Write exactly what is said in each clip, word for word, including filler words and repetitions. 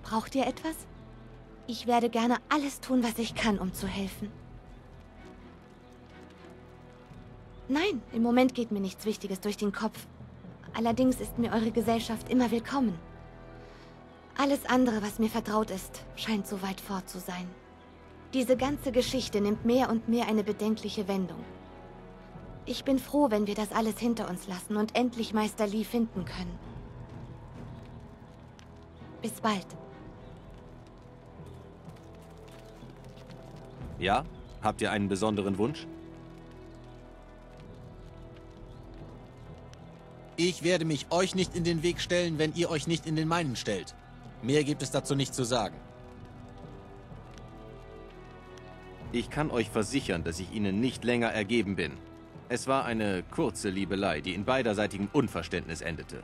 Braucht ihr etwas? Ich werde gerne alles tun, was ich kann, um zu helfen. Nein, im Moment geht mir nichts Wichtiges durch den Kopf. Allerdings ist mir eure Gesellschaft immer willkommen. Alles andere, was mir vertraut ist, scheint so weit fort zu sein. Diese ganze Geschichte nimmt mehr und mehr eine bedenkliche Wendung. Ich bin froh, wenn wir das alles hinter uns lassen und endlich Meister Li finden können. Bis bald. Ja? Habt ihr einen besonderen Wunsch? Ich werde mich euch nicht in den Weg stellen, wenn ihr euch nicht in den meinen stellt. Mehr gibt es dazu nicht zu sagen. Ich kann euch versichern, dass ich Ihnen nicht länger ergeben bin. Es war eine kurze Liebelei, die in beiderseitigem Unverständnis endete.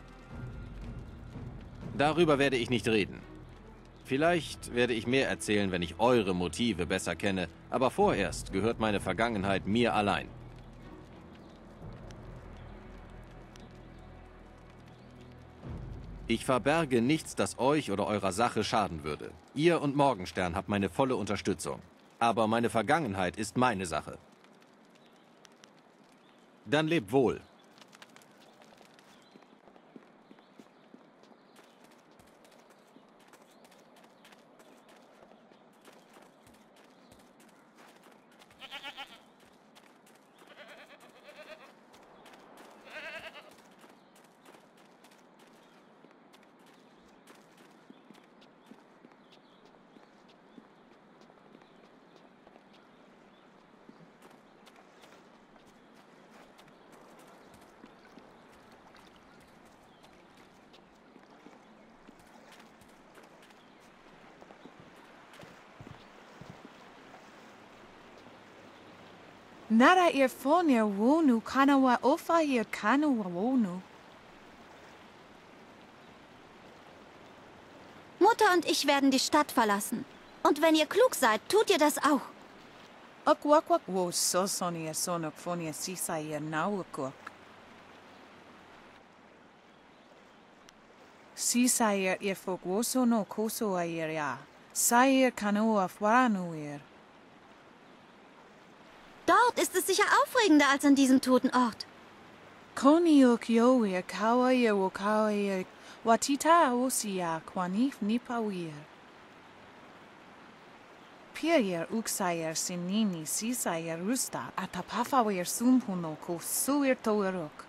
Darüber werde ich nicht reden. Vielleicht werde ich mehr erzählen, wenn ich eure Motive besser kenne, aber vorerst gehört meine Vergangenheit mir allein. Ich verberge nichts, das euch oder eurer Sache schaden würde. Ihr und Morgenstern habt meine volle Unterstützung. Aber meine Vergangenheit ist meine Sache. Dann lebt wohl. Nara ir fonir wonu kanawa ofa ir kanawa wonu. Mutter und ich werden die Stadt verlassen. Und wenn ihr klug seid, tut ihr das auch. Akwakwak wo sosoni sonok fonia sisa ir naukwak. Sisa ir ir fogwoso no koso ir ya. Sair kanoa fwaranu ir. Dort ist es sicher aufregender als an diesem toten Ort. Koniok yoir kawair wo kawair watita osia kwanif nipawir. Pier uksair sinini sisair rusta atapafawir sumpuno ko suir toerok.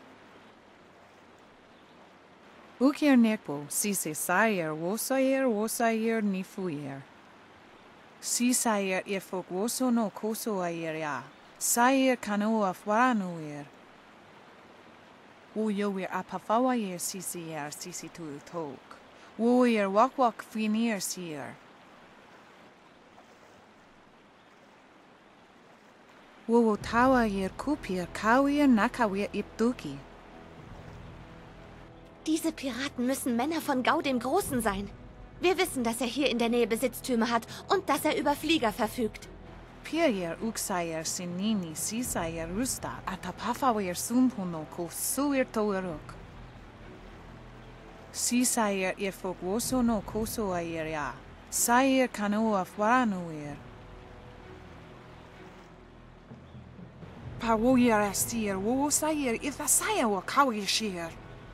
Ukir nekbo sise sair wosair wosair nifuir. Sisair ir fogwoso no koso air ya. Sair kanoa fwaranuir. Woyoir apafawair sisier sisitul tok. Woir wakwak finir sier. Wo tawair kupir kawir nakawir ipduki. Diese Piraten müssen Männer von Gau dem Großen sein. Wir wissen, dass er hier in der Nähe Besitztümer hat und dass er über Flieger verfügt. Pier uksair sinini sisair rusta atapafawir sumpuno ko suir toerok. Sisair ir fogwoso no koso air ya. Sair kanoa fwaranuir. Pawoir astir wo sair ithasaya wa kawir shir.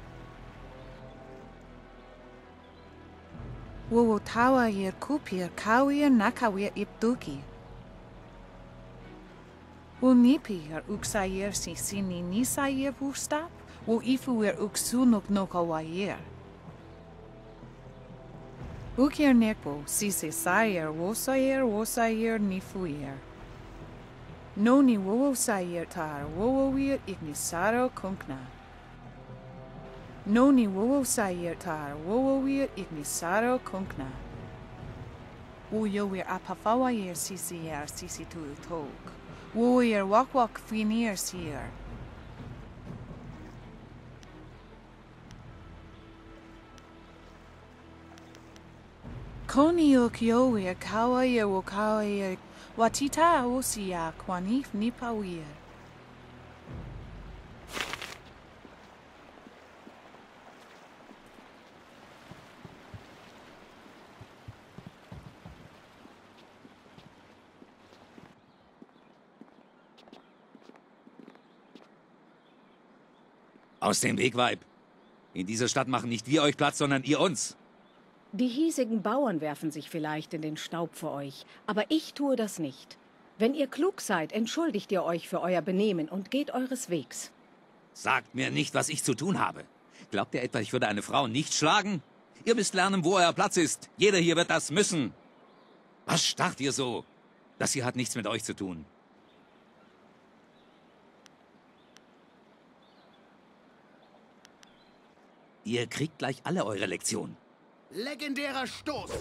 Wo tawair kupir kawir nakawir ipduki. Wo nipir uksair si sini nisair vustap, wo ifuir uksunuk no kawair. Ukir nekbo sise sair wosair wosair nifuir. Noni wo sair tar woir ignisaro kunkna. Noni wo sair tar woir ignisaro kunkna. Woyoir apafawair sisier sisitul tok. Woir wakwak finir sier. Koniok yoir kawair wo kawair watita osia kwanif nipawir. Aus dem Weg, Weib. In dieser Stadt machen nicht wir euch Platz, sondern ihr uns. Die hiesigen Bauern werfen sich vielleicht in den Staub für euch, aber ich tue das nicht. Wenn ihr klug seid, entschuldigt ihr euch für euer Benehmen und geht eures Wegs. Sagt mir nicht, was ich zu tun habe. Glaubt ihr etwa, ich würde eine Frau nicht schlagen? Ihr müsst lernen, wo euer Platz ist. Jeder hier wird das müssen. Was starrt ihr so? Das hier hat nichts mit euch zu tun. Ihr kriegt gleich alle eure Lektion. Legendärer Stoß!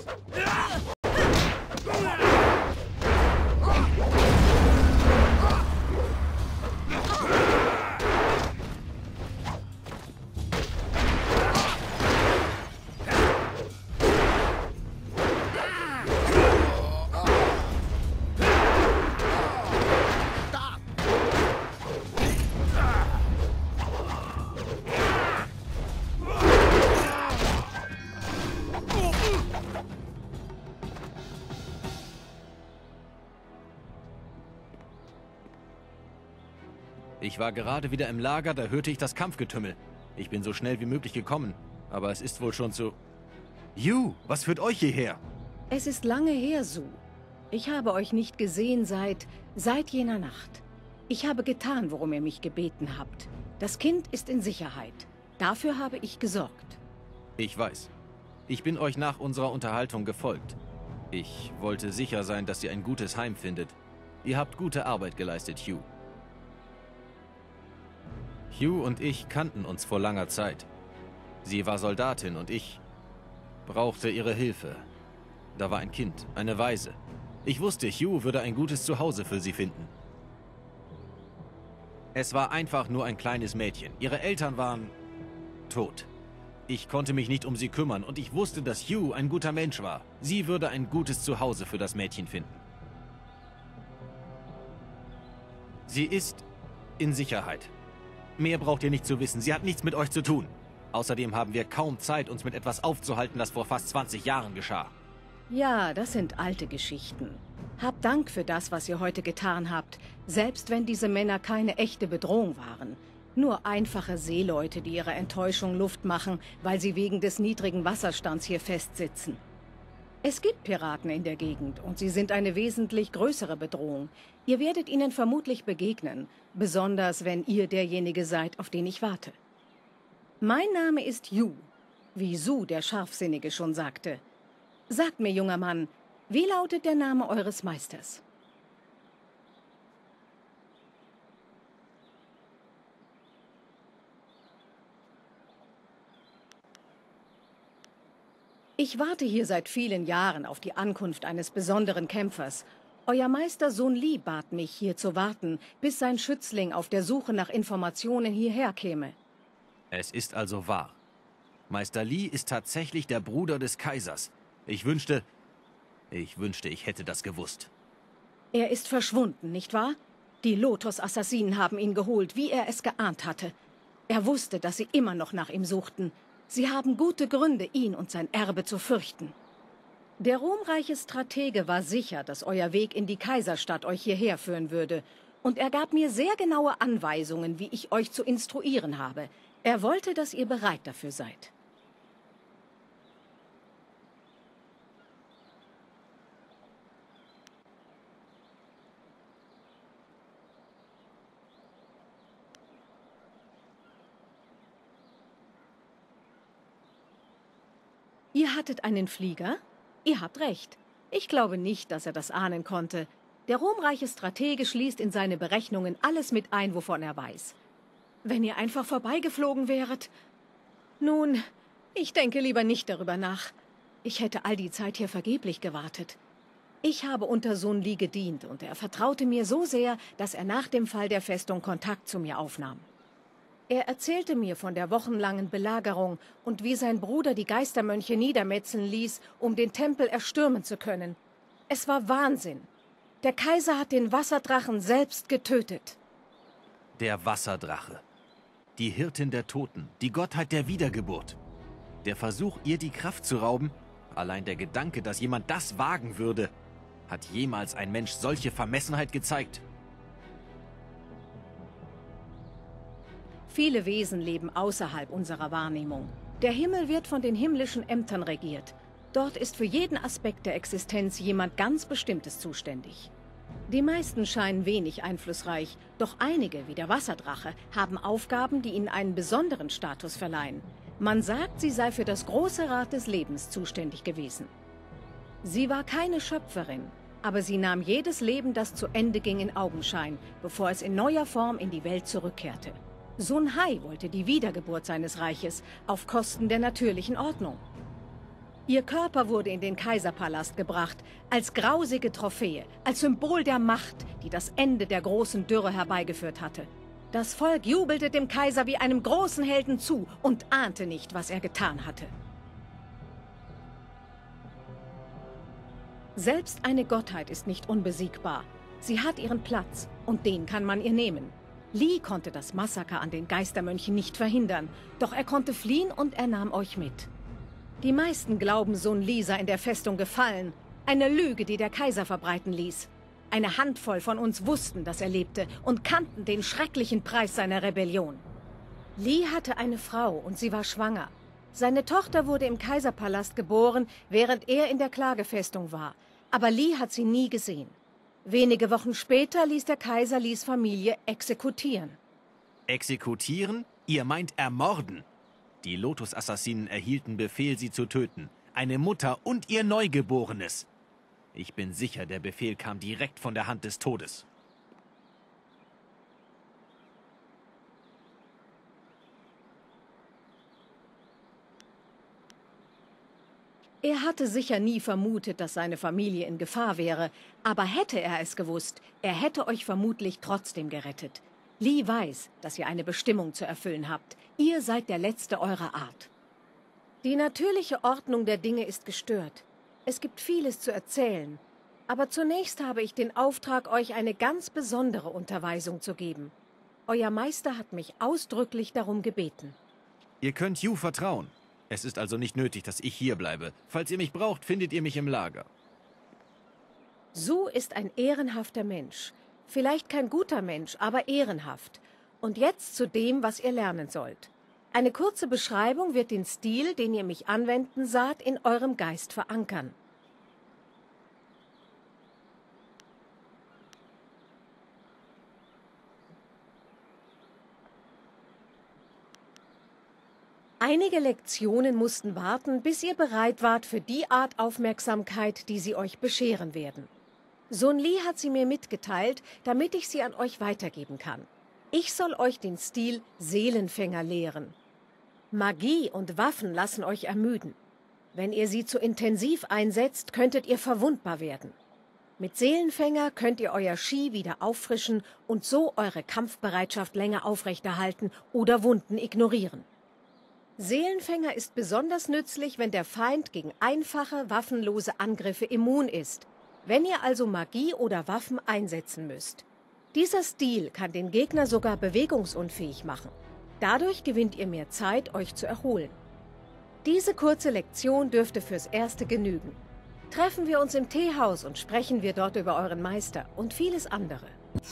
Ich war gerade wieder im Lager, da hörte ich das Kampfgetümmel. Ich bin so schnell wie möglich gekommen, aber es ist wohl schon zu... Yu, was führt euch hierher? Es ist lange her, Su. Ich habe euch nicht gesehen seit... seit jener Nacht. Ich habe getan, worum ihr mich gebeten habt. Das Kind ist in Sicherheit. Dafür habe ich gesorgt. Ich weiß. Ich bin euch nach unserer Unterhaltung gefolgt. Ich wollte sicher sein, dass ihr ein gutes Heim findet. Ihr habt gute Arbeit geleistet, Hugh. Hugh und ich kannten uns vor langer Zeit. Sie war Soldatin und ich brauchte ihre Hilfe. Da war ein Kind, eine Waise. Ich wusste, Hugh würde ein gutes Zuhause für sie finden. Es war einfach nur ein kleines Mädchen. Ihre Eltern waren tot. Ich konnte mich nicht um sie kümmern und ich wusste, dass Hugh ein guter Mensch war. Sie würde ein gutes Zuhause für das Mädchen finden. Sie ist in Sicherheit. Mehr braucht ihr nicht zu wissen. Sie hat nichts mit euch zu tun. Außerdem haben wir kaum Zeit, uns mit etwas aufzuhalten, das vor fast zwanzig Jahren geschah. Ja, das sind alte Geschichten. Habt Dank für das, was ihr heute getan habt, selbst wenn diese Männer keine echte Bedrohung waren. Nur einfache Seeleute, die ihrer Enttäuschung Luft machen, weil sie wegen des niedrigen Wasserstands hier festsitzen. Es gibt Piraten in der Gegend und sie sind eine wesentlich größere Bedrohung. Ihr werdet ihnen vermutlich begegnen, besonders wenn ihr derjenige seid, auf den ich warte. Mein Name ist Hugh, wie Su, der Scharfsinnige, schon sagte. Sagt mir, junger Mann, wie lautet der Name eures Meisters? Ich warte hier seit vielen Jahren auf die Ankunft eines besonderen Kämpfers. Euer Meister Sun Li bat mich, hier zu warten, bis sein Schützling auf der Suche nach Informationen hierher käme. Es ist also wahr. Meister Li ist tatsächlich der Bruder des Kaisers. Ich wünschte... Ich wünschte, ich hätte das gewusst. Er ist verschwunden, nicht wahr? Die Lotus-Assassinen haben ihn geholt, wie er es geahnt hatte. Er wusste, dass sie immer noch nach ihm suchten. Sie haben gute Gründe, ihn und sein Erbe zu fürchten. Der ruhmreiche Stratege war sicher, dass euer Weg in die Kaiserstadt euch hierher führen würde. Und er gab mir sehr genaue Anweisungen, wie ich euch zu instruieren habe. Er wollte, dass ihr bereit dafür seid. Ihr hattet einen Flieger? Ihr habt recht. Ich glaube nicht, dass er das ahnen konnte. Der ruhmreiche Stratege schließt in seine Berechnungen alles mit ein, wovon er weiß. Wenn ihr einfach vorbeigeflogen wäret... Nun, ich denke lieber nicht darüber nach. Ich hätte all die Zeit hier vergeblich gewartet. Ich habe unter Sun Li gedient und er vertraute mir so sehr, dass er nach dem Fall der Festung Kontakt zu mir aufnahm. Er erzählte mir von der wochenlangen Belagerung und wie sein Bruder die Geistermönche niedermetzeln ließ, um den Tempel erstürmen zu können. Es war Wahnsinn. Der Kaiser hat den Wasserdrachen selbst getötet. Der Wasserdrache. Die Hirtin der Toten, die Gottheit der Wiedergeburt. Der Versuch, ihr die Kraft zu rauben, allein der Gedanke, dass jemand das wagen würde, hat jemals ein Mensch solche Vermessenheit gezeigt? Viele Wesen leben außerhalb unserer Wahrnehmung. Der Himmel wird von den himmlischen Ämtern regiert. Dort ist für jeden Aspekt der Existenz jemand ganz Bestimmtes zuständig. Die meisten scheinen wenig einflussreich, doch einige, wie der Wasserdrache, haben Aufgaben, die ihnen einen besonderen Status verleihen. Man sagt, sie sei für das große Rad des Lebens zuständig gewesen. Sie war keine Schöpferin, aber sie nahm jedes Leben, das zu Ende ging, in Augenschein, bevor es in neuer Form in die Welt zurückkehrte. Sun Hai wollte die Wiedergeburt seines Reiches auf Kosten der natürlichen Ordnung. Ihr Körper wurde in den Kaiserpalast gebracht, als grausige Trophäe, als Symbol der Macht, die das Ende der großen Dürre herbeigeführt hatte. Das Volk jubelte dem Kaiser wie einem großen Helden zu und ahnte nicht, was er getan hatte. Selbst eine Gottheit ist nicht unbesiegbar. Sie hat ihren Platz und den kann man ihr nehmen. Li konnte das Massaker an den Geistermönchen nicht verhindern, doch er konnte fliehen und er nahm euch mit. Die meisten glauben, Sun Li sei in der Festung gefallen. Eine Lüge, die der Kaiser verbreiten ließ. Eine Handvoll von uns wussten, dass er lebte und kannten den schrecklichen Preis seiner Rebellion. Li hatte eine Frau und sie war schwanger. Seine Tochter wurde im Kaiserpalast geboren, während er in der Klagefestung war. Aber Li hat sie nie gesehen. Wenige Wochen später ließ der Kaiser Lis Familie exekutieren. Exekutieren? Ihr meint ermorden? Die Lotus-Assassinen erhielten Befehl, sie zu töten. Eine Mutter und ihr Neugeborenes. Ich bin sicher, der Befehl kam direkt von der Hand des Todes. Er hatte sicher nie vermutet, dass seine Familie in Gefahr wäre. Aber hätte er es gewusst, er hätte euch vermutlich trotzdem gerettet. Li weiß, dass ihr eine Bestimmung zu erfüllen habt. Ihr seid der Letzte eurer Art. Die natürliche Ordnung der Dinge ist gestört. Es gibt vieles zu erzählen. Aber zunächst habe ich den Auftrag, euch eine ganz besondere Unterweisung zu geben. Euer Meister hat mich ausdrücklich darum gebeten. Ihr könnt Yu vertrauen. Es ist also nicht nötig, dass ich hier bleibe. Falls ihr mich braucht, findet ihr mich im Lager. Su ist ein ehrenhafter Mensch. Vielleicht kein guter Mensch, aber ehrenhaft. Und jetzt zu dem, was ihr lernen sollt. Eine kurze Beschreibung wird den Stil, den ihr mich anwenden saht, in eurem Geist verankern. Einige Lektionen mussten warten, bis ihr bereit wart für die Art Aufmerksamkeit, die sie euch bescheren werden. Sun Li hat sie mir mitgeteilt, damit ich sie an euch weitergeben kann. Ich soll euch den Stil Seelenfänger lehren. Magie und Waffen lassen euch ermüden. Wenn ihr sie zu intensiv einsetzt, könntet ihr verwundbar werden. Mit Seelenfänger könnt ihr euer Qi wieder auffrischen und so eure Kampfbereitschaft länger aufrechterhalten oder Wunden ignorieren. Seelenfänger ist besonders nützlich, wenn der Feind gegen einfache, waffenlose Angriffe immun ist. Wenn ihr also Magie oder Waffen einsetzen müsst. Dieser Stil kann den Gegner sogar bewegungsunfähig machen. Dadurch gewinnt ihr mehr Zeit, euch zu erholen. Diese kurze Lektion dürfte fürs Erste genügen. Treffen wir uns im Teehaus und sprechen wir dort über euren Meister und vieles andere.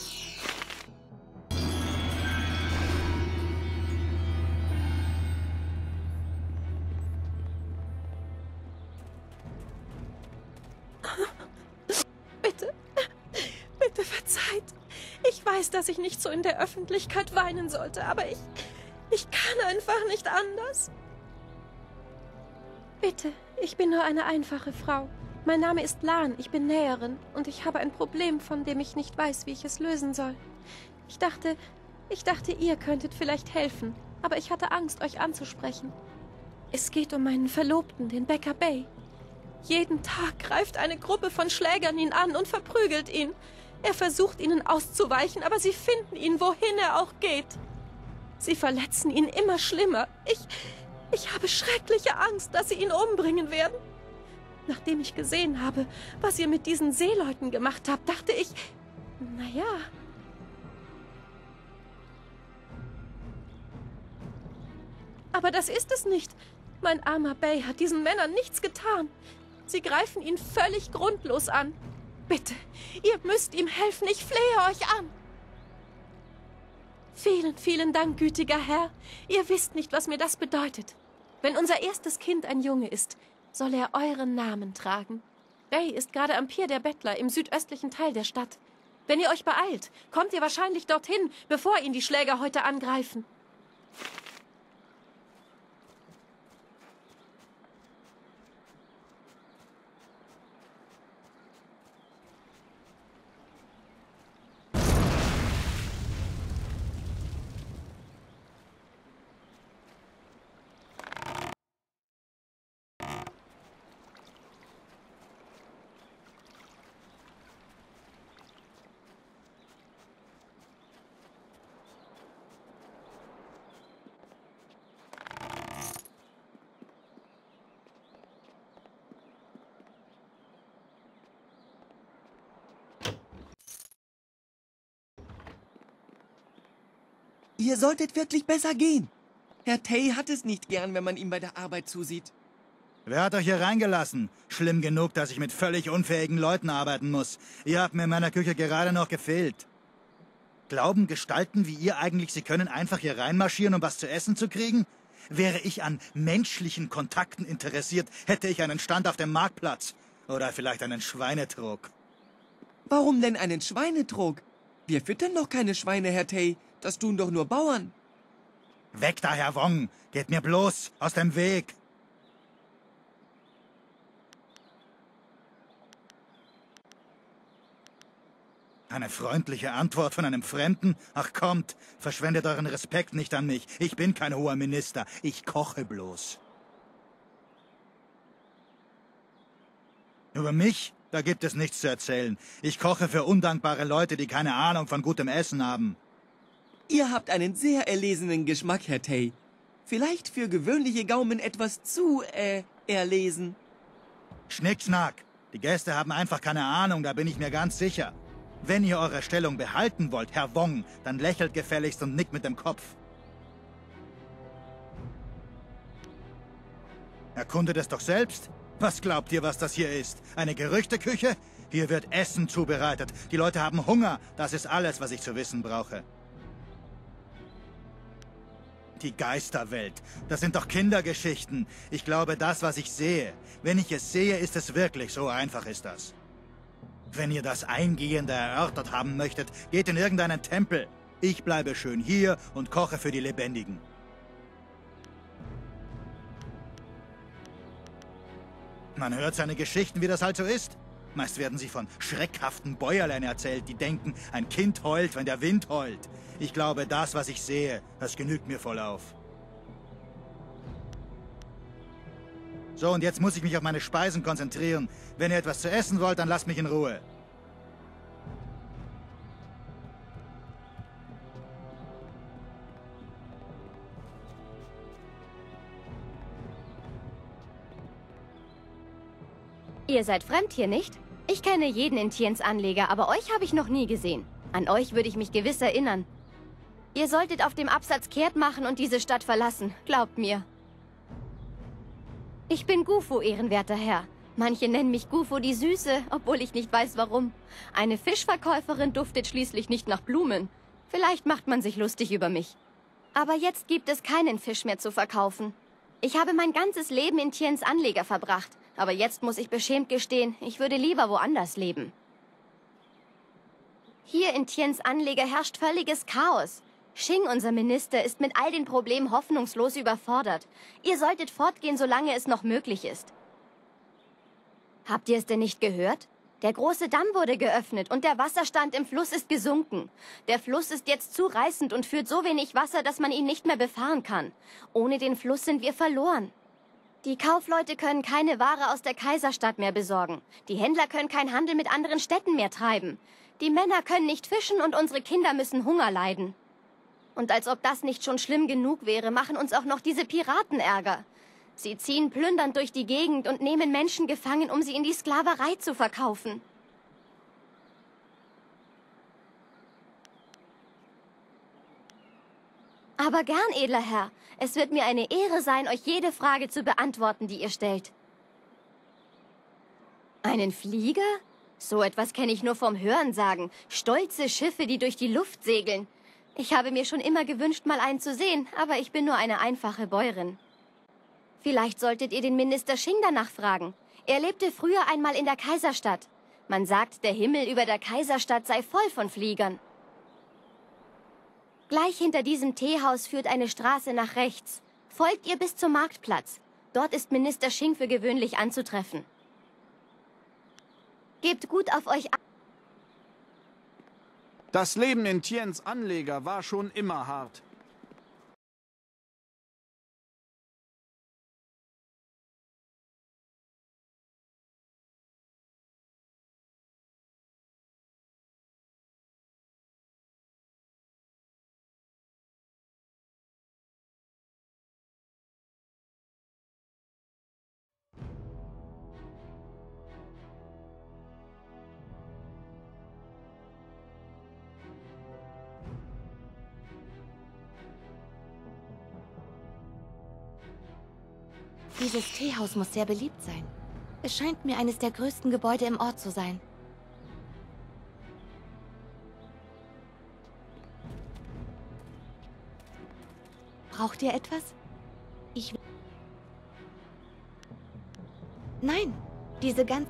Bitte, bitte verzeiht. Ich weiß, dass ich nicht so in der Öffentlichkeit weinen sollte, aber ich, ich kann einfach nicht anders. Bitte, ich bin nur eine einfache Frau. Mein Name ist Lan, ich bin Näherin und ich habe ein Problem, von dem ich nicht weiß, wie ich es lösen soll. Ich dachte, ich dachte, ihr könntet vielleicht helfen, aber ich hatte Angst, euch anzusprechen. Es geht um meinen Verlobten, den Bäcker Bay. Jeden Tag greift eine Gruppe von Schlägern ihn an und verprügelt ihn. Er versucht, ihnen auszuweichen, aber sie finden ihn, wohin er auch geht. Sie verletzen ihn immer schlimmer. Ich, ich habe schreckliche Angst, dass sie ihn umbringen werden. Nachdem ich gesehen habe, was ihr mit diesen Seeleuten gemacht habt, dachte ich, naja. Aber das ist es nicht. Mein armer Bay hat diesen Männern nichts getan. Sie greifen ihn völlig grundlos an. Bitte, ihr müsst ihm helfen, ich flehe euch an. Vielen, vielen Dank, gütiger Herr. Ihr wisst nicht, was mir das bedeutet. Wenn unser erstes Kind ein Junge ist, soll er euren Namen tragen. Ray ist gerade am Pier der Bettler im südöstlichen Teil der Stadt. Wenn ihr euch beeilt, kommt ihr wahrscheinlich dorthin, bevor ihn die Schläger heute angreifen. Ihr solltet wirklich besser gehen. Herr Tay hat es nicht gern, wenn man ihm bei der Arbeit zusieht. Wer hat euch hier reingelassen? Schlimm genug, dass ich mit völlig unfähigen Leuten arbeiten muss. Ihr habt mir in meiner Küche gerade noch gefehlt. Glauben Gestalten wie ihr eigentlich, sie können einfach hier reinmarschieren, um was zu essen zu kriegen? Wäre ich an menschlichen Kontakten interessiert, hätte ich einen Stand auf dem Marktplatz. Oder vielleicht einen Schweinetrog. Warum denn einen Schweinetrog? Wir füttern doch keine Schweine, Herr Tay. Das tun doch nur Bauern. Weg da, Herr Wong! Geht mir bloß aus dem Weg! Eine freundliche Antwort von einem Fremden? Ach kommt, verschwendet euren Respekt nicht an mich. Ich bin kein hoher Minister, ich koche bloß. Über mich? Da gibt es nichts zu erzählen. Ich koche für undankbare Leute, die keine Ahnung von gutem Essen haben. Ihr habt einen sehr erlesenen Geschmack, Herr Tay. Vielleicht für gewöhnliche Gaumen etwas zu, äh, erlesen. Schnickschnack. Die Gäste haben einfach keine Ahnung, da bin ich mir ganz sicher. Wenn ihr eure Stellung behalten wollt, Herr Wong, dann lächelt gefälligst und nickt mit dem Kopf. Erkundet es doch selbst. Was glaubt ihr, was das hier ist? Eine Gerüchteküche? Hier wird Essen zubereitet. Die Leute haben Hunger. Das ist alles, was ich zu wissen brauche. Die Geisterwelt. Das sind doch Kindergeschichten. Ich glaube das, was ich sehe. Wenn ich es sehe, ist es wirklich. So einfach ist das. Wenn ihr das eingehender erörtert haben möchtet, geht in irgendeinen Tempel. Ich bleibe schön hier und koche für die Lebendigen. Man hört seine Geschichten, wie das halt so ist. Meist werden sie von schreckhaften Bäuerlein erzählt, die denken, ein Kind heult, wenn der Wind heult. Ich glaube, das, was ich sehe, das genügt mir vollauf. So, und jetzt muss ich mich auf meine Speisen konzentrieren. Wenn ihr etwas zu essen wollt, dann lasst mich in Ruhe. Ihr seid fremd hier, nicht? Ich kenne jeden in Tiens Anleger, aber euch habe ich noch nie gesehen. An euch würde ich mich gewiss erinnern. Ihr solltet auf dem Absatz kehrt machen und diese Stadt verlassen. Glaubt mir. Ich bin Gufu, ehrenwerter Herr. Manche nennen mich Gufu die Süße, obwohl ich nicht weiß, warum. Eine Fischverkäuferin duftet schließlich nicht nach Blumen. Vielleicht macht man sich lustig über mich. Aber jetzt gibt es keinen Fisch mehr zu verkaufen. Ich habe mein ganzes Leben in Tiens Anleger verbracht. Aber jetzt muss ich beschämt gestehen, ich würde lieber woanders leben. Hier in Tiens Anleger herrscht völliges Chaos. Xing, unser Minister, ist mit all den Problemen hoffnungslos überfordert. Ihr solltet fortgehen, solange es noch möglich ist. Habt ihr es denn nicht gehört? Der große Damm wurde geöffnet und der Wasserstand im Fluss ist gesunken. Der Fluss ist jetzt zu reißend und führt so wenig Wasser, dass man ihn nicht mehr befahren kann. Ohne den Fluss sind wir verloren. Die Kaufleute können keine Ware aus der Kaiserstadt mehr besorgen. Die Händler können keinen Handel mit anderen Städten mehr treiben. Die Männer können nicht fischen und unsere Kinder müssen Hunger leiden. Und als ob das nicht schon schlimm genug wäre, machen uns auch noch diese Piraten Ärger. Sie ziehen plündernd durch die Gegend und nehmen Menschen gefangen, um sie in die Sklaverei zu verkaufen. Aber gern, edler Herr. Es wird mir eine Ehre sein, euch jede Frage zu beantworten, die ihr stellt. Einen Flieger? So etwas kenne ich nur vom Hörensagen. Stolze Schiffe, die durch die Luft segeln. Ich habe mir schon immer gewünscht, mal einen zu sehen, aber ich bin nur eine einfache Bäuerin. Vielleicht solltet ihr den Minister Shing danach fragen. Er lebte früher einmal in der Kaiserstadt. Man sagt, der Himmel über der Kaiserstadt sei voll von Fliegern. Gleich hinter diesem Teehaus führt eine Straße nach rechts. Folgt ihr bis zum Marktplatz. Dort ist Minister Shing für gewöhnlich anzutreffen. Gebt gut auf euch acht. Das Leben in Tiens Anleger war schon immer hart. Dieses Teehaus muss sehr beliebt sein. Es scheint mir eines der größten Gebäude im Ort zu sein. Braucht ihr etwas? Ich... Nein, diese ganz...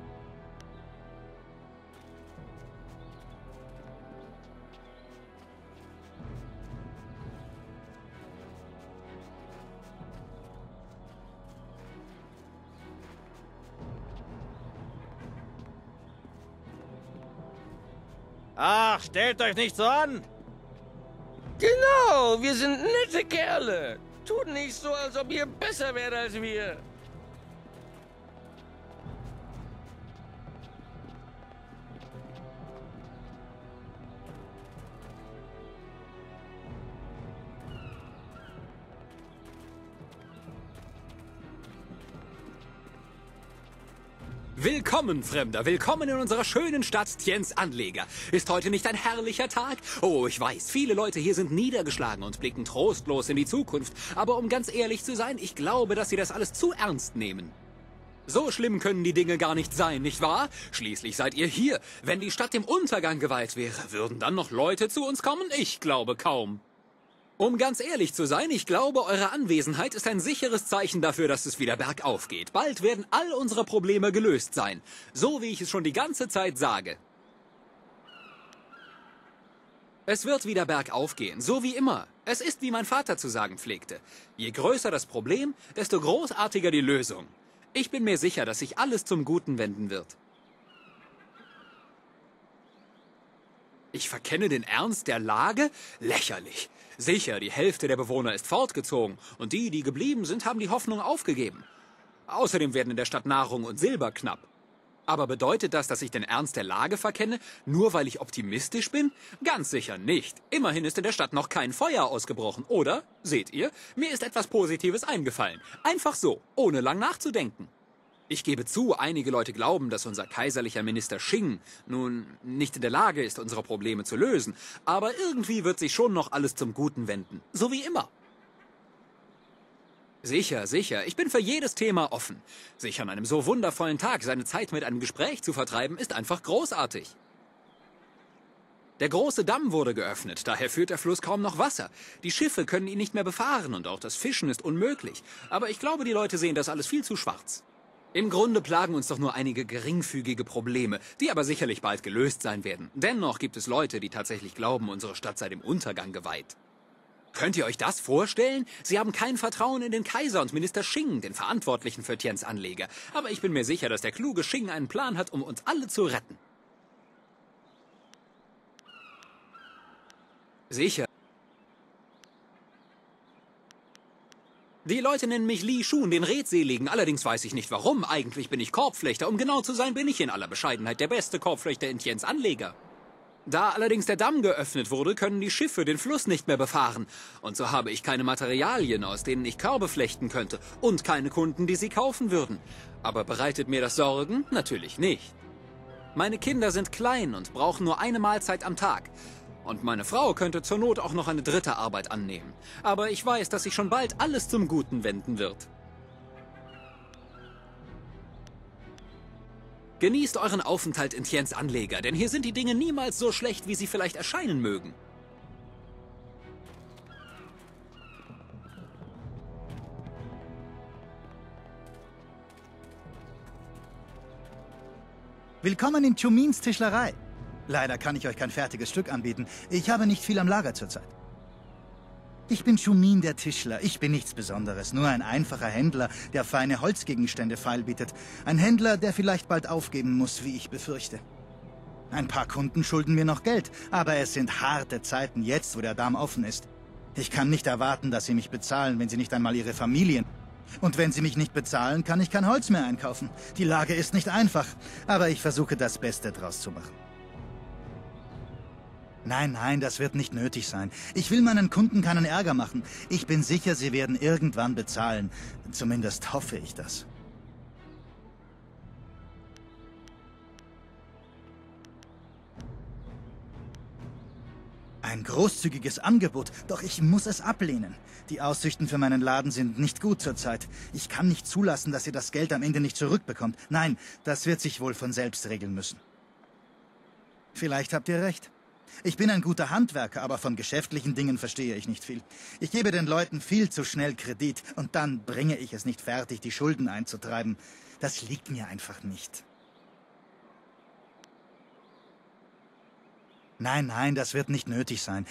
Ach, stellt euch nicht so an! Genau, wir sind nette Kerle. Tut nicht so, als ob ihr besser wärt als wir. Willkommen, Fremder, willkommen in unserer schönen Stadt Tiens Anleger. Ist heute nicht ein herrlicher Tag? Oh, ich weiß, viele Leute hier sind niedergeschlagen und blicken trostlos in die Zukunft. Aber um ganz ehrlich zu sein, ich glaube, dass sie das alles zu ernst nehmen. So schlimm können die Dinge gar nicht sein, nicht wahr? Schließlich seid ihr hier. Wenn die Stadt dem Untergang geweiht wäre, würden dann noch Leute zu uns kommen? Ich glaube kaum. Um ganz ehrlich zu sein, ich glaube, eure Anwesenheit ist ein sicheres Zeichen dafür, dass es wieder bergauf geht. Bald werden all unsere Probleme gelöst sein. So wie ich es schon die ganze Zeit sage. Es wird wieder bergauf gehen, so wie immer. Es ist, wie mein Vater zu sagen pflegte. Je größer das Problem, desto großartiger die Lösung. Ich bin mir sicher, dass sich alles zum Guten wenden wird. Ich verkenne den Ernst der Lage? Lächerlich. Sicher, die Hälfte der Bewohner ist fortgezogen und die, die geblieben sind, haben die Hoffnung aufgegeben. Außerdem werden in der Stadt Nahrung und Silber knapp. Aber bedeutet das, dass ich den Ernst der Lage verkenne, nur weil ich optimistisch bin? Ganz sicher nicht. Immerhin ist in der Stadt noch kein Feuer ausgebrochen, oder? Seht ihr? Mir ist etwas Positives eingefallen. Einfach so, ohne lang nachzudenken. Ich gebe zu, einige Leute glauben, dass unser kaiserlicher Minister Shing nun nicht in der Lage ist, unsere Probleme zu lösen. Aber irgendwie wird sich schon noch alles zum Guten wenden. So wie immer. Sicher, sicher. Ich bin für jedes Thema offen. Sich an einem so wundervollen Tag seine Zeit mit einem Gespräch zu vertreiben, ist einfach großartig. Der große Damm wurde geöffnet, daher führt der Fluss kaum noch Wasser. Die Schiffe können ihn nicht mehr befahren und auch das Fischen ist unmöglich. Aber ich glaube, die Leute sehen das alles viel zu schwarz. Im Grunde plagen uns doch nur einige geringfügige Probleme, die aber sicherlich bald gelöst sein werden. Dennoch gibt es Leute, die tatsächlich glauben, unsere Stadt sei dem Untergang geweiht. Könnt ihr euch das vorstellen? Sie haben kein Vertrauen in den Kaiser und Minister Shing, den Verantwortlichen für Tiens Anleger. Aber ich bin mir sicher, dass der kluge Shing einen Plan hat, um uns alle zu retten. Sicher. Die Leute nennen mich Li Shun, den Redseligen. Allerdings weiß ich nicht warum. Eigentlich bin ich Korbflechter. Um genau zu sein, bin ich in aller Bescheidenheit der beste Korbflechter in Tiens Anleger. Da allerdings der Damm geöffnet wurde, können die Schiffe den Fluss nicht mehr befahren. Und so habe ich keine Materialien, aus denen ich Körbe flechten könnte. Und keine Kunden, die sie kaufen würden. Aber bereitet mir das Sorgen? Natürlich nicht. Meine Kinder sind klein und brauchen nur eine Mahlzeit am Tag. Und meine Frau könnte zur Not auch noch eine dritte Arbeit annehmen. Aber ich weiß, dass sich schon bald alles zum Guten wenden wird. Genießt euren Aufenthalt in Tiens Anleger, denn hier sind die Dinge niemals so schlecht, wie sie vielleicht erscheinen mögen. Willkommen in Chumins Tischlerei. Leider kann ich euch kein fertiges Stück anbieten. Ich habe nicht viel am Lager zurzeit. Ich bin Chumin der Tischler. Ich bin nichts Besonderes. Nur ein einfacher Händler, der feine Holzgegenstände feilbietet. Ein Händler, der vielleicht bald aufgeben muss, wie ich befürchte. Ein paar Kunden schulden mir noch Geld, aber es sind harte Zeiten jetzt, wo der Damm offen ist. Ich kann nicht erwarten, dass sie mich bezahlen, wenn sie nicht einmal ihre Familien... Und wenn sie mich nicht bezahlen, kann ich kein Holz mehr einkaufen. Die Lage ist nicht einfach, aber ich versuche das Beste draus zu machen. Nein, nein, das wird nicht nötig sein. Ich will meinen Kunden keinen Ärger machen. Ich bin sicher, sie werden irgendwann bezahlen. Zumindest hoffe ich das. Ein großzügiges Angebot, doch ich muss es ablehnen. Die Aussichten für meinen Laden sind nicht gut zurzeit. Ich kann nicht zulassen, dass ihr das Geld am Ende nicht zurückbekommt. Nein, das wird sich wohl von selbst regeln müssen. Vielleicht habt ihr recht. Ich bin ein guter Handwerker, aber von geschäftlichen Dingen verstehe ich nicht viel. Ich gebe den Leuten viel zu schnell Kredit und dann bringe ich es nicht fertig, die Schulden einzutreiben. Das liegt mir einfach nicht. Nein, nein, das wird nicht nötig sein.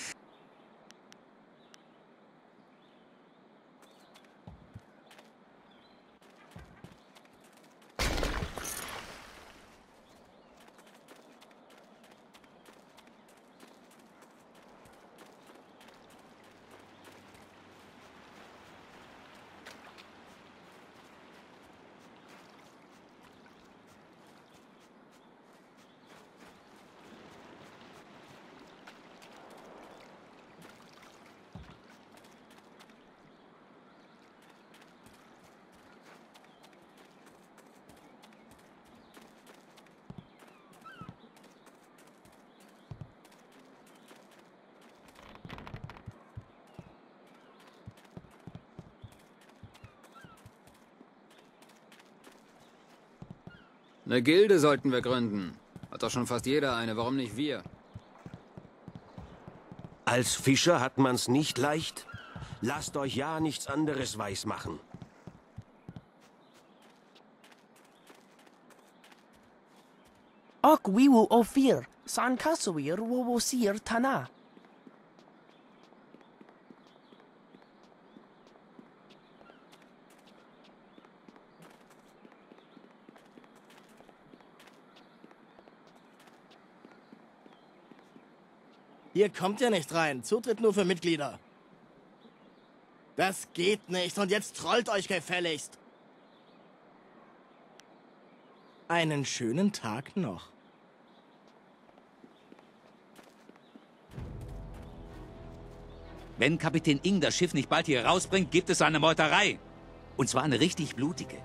Eine Gilde sollten wir gründen. Hat doch schon fast jeder eine, warum nicht wir? Als Fischer hat man's nicht leicht. Lasst euch ja nichts anderes weismachen. Ok wiwu ofir, san kasuir wowosir tana. Hier kommt ihr nicht rein. Zutritt nur für Mitglieder. Das geht nicht und jetzt trollt euch gefälligst. Einen schönen Tag noch. Wenn Kapitän Ing das Schiff nicht bald hier rausbringt, gibt es eine Meuterei. Und zwar eine richtig blutige.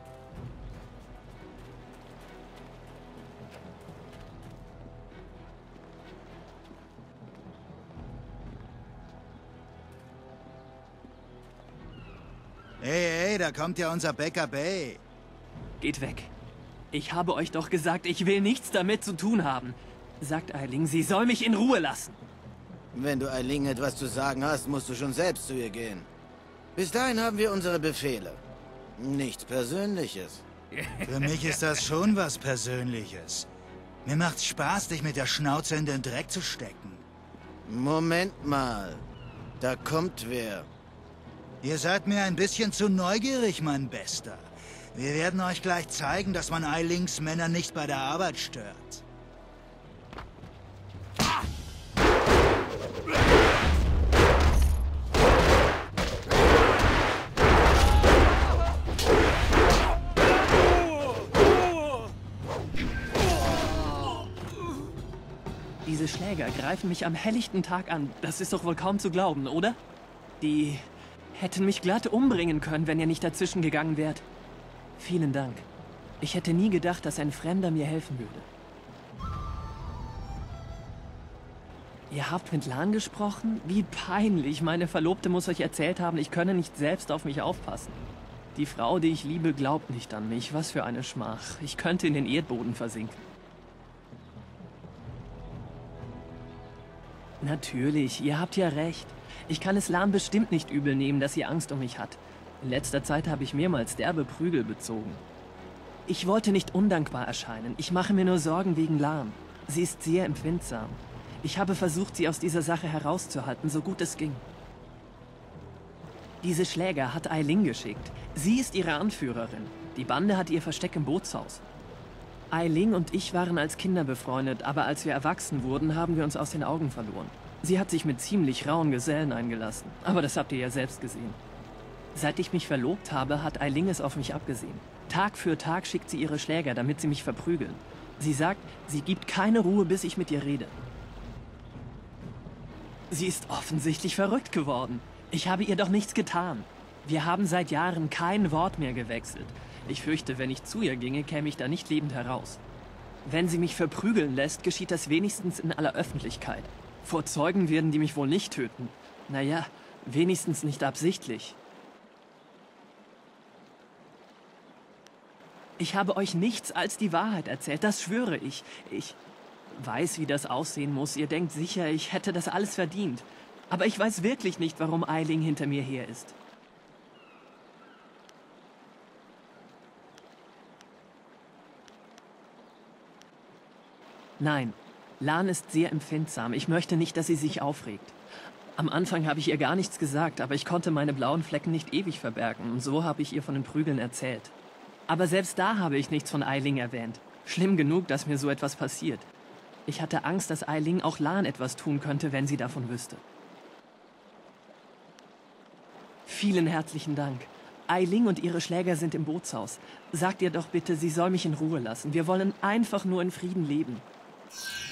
Hey, hey, da kommt ja unser Bäcker Bay. Geht weg. Ich habe euch doch gesagt, ich will nichts damit zu tun haben. Sagt Eiling, sie soll mich in Ruhe lassen. Wenn du Eiling etwas zu sagen hast, musst du schon selbst zu ihr gehen. Bis dahin haben wir unsere Befehle. Nichts Persönliches. Für mich ist das schon was Persönliches. Mir macht's Spaß, dich mit der Schnauze in den Dreck zu stecken. Moment mal. Da kommt wer. Ihr seid mir ein bisschen zu neugierig, mein Bester. Wir werden euch gleich zeigen, dass man Eilings Männer nicht bei der Arbeit stört. Diese Schläger greifen mich am helllichten Tag an. Das ist doch wohl kaum zu glauben, oder? Die hätten mich glatt umbringen können, wenn ihr nicht dazwischen gegangen wärt. Vielen Dank. Ich hätte nie gedacht, dass ein Fremder mir helfen würde. Ihr habt mit Lan gesprochen? Wie peinlich. Meine Verlobte muss euch erzählt haben, ich könne nicht selbst auf mich aufpassen. Die Frau, die ich liebe, glaubt nicht an mich. Was für eine Schmach. Ich könnte in den Erdboden versinken. Natürlich, ihr habt ja recht. Ich kann es Lan bestimmt nicht übel nehmen, dass sie Angst um mich hat. In letzter Zeit habe ich mehrmals derbe Prügel bezogen. Ich wollte nicht undankbar erscheinen. Ich mache mir nur Sorgen wegen Lan. Sie ist sehr empfindsam. Ich habe versucht, sie aus dieser Sache herauszuhalten, so gut es ging. Diese Schläger hat Ai Ling geschickt. Sie ist ihre Anführerin. Die Bande hat ihr Versteck im Bootshaus. Ai Ling und ich waren als Kinder befreundet, aber als wir erwachsen wurden, haben wir uns aus den Augen verloren. Sie hat sich mit ziemlich rauen Gesellen eingelassen, aber das habt ihr ja selbst gesehen. Seit ich mich verlobt habe, hat Ai Ling es auf mich abgesehen. Tag für Tag schickt sie ihre Schläger, damit sie mich verprügeln. Sie sagt, sie gibt keine Ruhe, bis ich mit ihr rede. Sie ist offensichtlich verrückt geworden. Ich habe ihr doch nichts getan. Wir haben seit Jahren kein Wort mehr gewechselt. Ich fürchte, wenn ich zu ihr ginge, käme ich da nicht lebend heraus. Wenn sie mich verprügeln lässt, geschieht das wenigstens in aller Öffentlichkeit. Vor Zeugen werden die mich wohl nicht töten. Naja, wenigstens nicht absichtlich. Ich habe euch nichts als die Wahrheit erzählt, das schwöre ich. Ich weiß, wie das aussehen muss. Ihr denkt sicher, ich hätte das alles verdient. Aber ich weiß wirklich nicht, warum Ai Ling hinter mir her ist. Nein, Lan ist sehr empfindsam. Ich möchte nicht, dass sie sich aufregt. Am Anfang habe ich ihr gar nichts gesagt, aber ich konnte meine blauen Flecken nicht ewig verbergen. Und so habe ich ihr von den Prügeln erzählt. Aber selbst da habe ich nichts von Ai Ling erwähnt. Schlimm genug, dass mir so etwas passiert. Ich hatte Angst, dass Ai Ling auch Lan etwas tun könnte, wenn sie davon wüsste. Vielen herzlichen Dank. Ai Ling und ihre Schläger sind im Bootshaus. Sagt ihr doch bitte, sie soll mich in Ruhe lassen. Wir wollen einfach nur in Frieden leben.